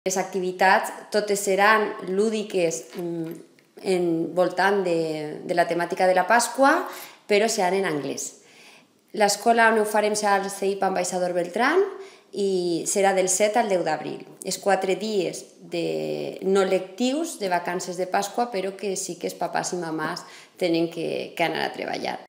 Les activitats totes seran lúdiques voltant de la temàtica de la Pasqua, però seran en anglès. L'escola on ho farem serà el CEIP Ambaixador Beltrán i serà del 7 al 10 d'abril. És 4 dies no lectius de vacances de Pasqua, però que sí que els papàs i mamàs tenen que anar a treballar.